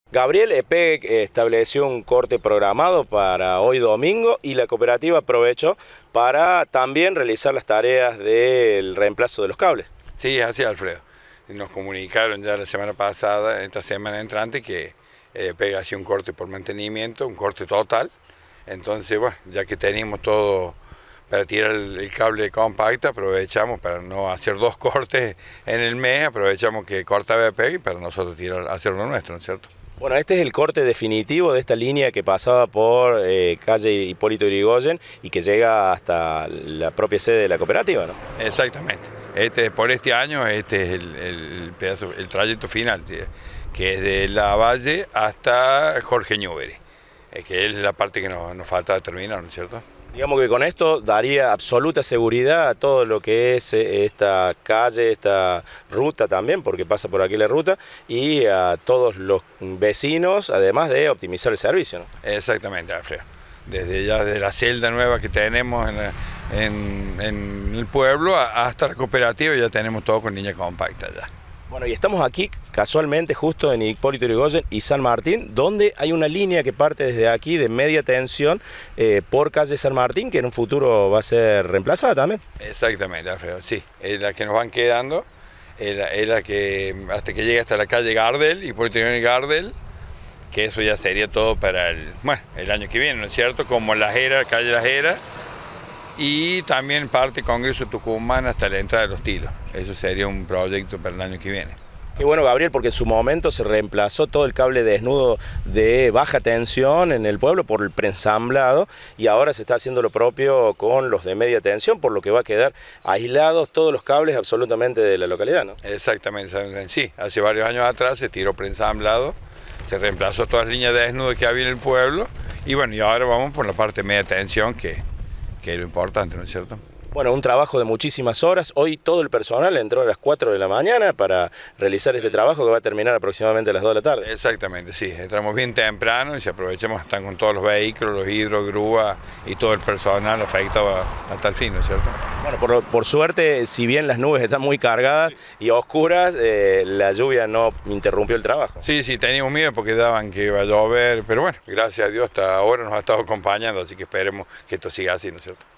Gabriel, EPEC estableció un corte programado para hoy domingo y la cooperativa aprovechó para también realizar las tareas del reemplazo de los cables. Sí, así Alfredo. Nos comunicaron ya la semana pasada, esta semana entrante, que EPEC hacía un corte por mantenimiento, un corte total. Entonces, bueno, ya que teníamos todo para tirar el cable compacto, aprovechamos para no hacer dos cortes en el mes, aprovechamos que cortaba EPEC para nosotros hacer lo nuestro, ¿no es cierto? Bueno, este es el corte definitivo de esta línea que pasaba por calle Hipólito Yrigoyen y que llega hasta la propia sede de la cooperativa, ¿no? Exactamente. Por este año, este es el pedazo, el trayecto final, que es de La Valle hasta Jorge Ñúbere, que es la parte que nos falta terminar, ¿no es cierto? Digamos que con esto daría absoluta seguridad a todo lo que es esta calle, esta ruta también, porque pasa por aquí la ruta, y a todos los vecinos, además de optimizar el servicio, ¿no? Exactamente, Alfredo. Desde la celda nueva que tenemos en el pueblo hasta la cooperativa ya tenemos todo con línea compacta ya. Bueno, y estamos aquí casualmente justo en Hipólito Yrigoyen y San Martín, donde hay una línea que parte desde aquí de media tensión por calle San Martín, que en un futuro va a ser reemplazada también. Exactamente, Alfredo, sí, es la que nos van quedando, es la que hasta que llegue hasta la calle Gardel, Hipólito Yrigoyen y Gardel, que eso ya sería todo para el año que viene, ¿no es cierto? Como La Jera, calle La Jera, y también parte Congreso Tucumán hasta la entrada de Los Tilos. Eso sería un proyecto para el año que viene. Qué bueno, Gabriel, porque en su momento se reemplazó todo el cable desnudo de baja tensión en el pueblo por el preensamblado y ahora se está haciendo lo propio con los de media tensión, por lo que va a quedar aislados todos los cables absolutamente de la localidad, ¿no? Exactamente, sí, hace varios años atrás se tiró preensamblado, se reemplazó todas las líneas de desnudo que había en el pueblo y bueno, y ahora vamos por la parte de media tensión que es lo importante, ¿no es cierto? Bueno, un trabajo de muchísimas horas. Hoy todo el personal entró a las 4 de la mañana para realizar este trabajo que va a terminar aproximadamente a las 2 de la tarde. Exactamente, sí. Entramos bien temprano y si aprovechamos, están con todos los vehículos, los hidrogrúas y todo el personal afectado hasta el fin, ¿no es cierto? Bueno, por suerte, si bien las nubes están muy cargadas y oscuras, la lluvia no interrumpió el trabajo. Sí, teníamos miedo porque daban que iba a llover, pero bueno, gracias a Dios hasta ahora nos ha estado acompañando, así que esperemos que esto siga así, ¿no es cierto?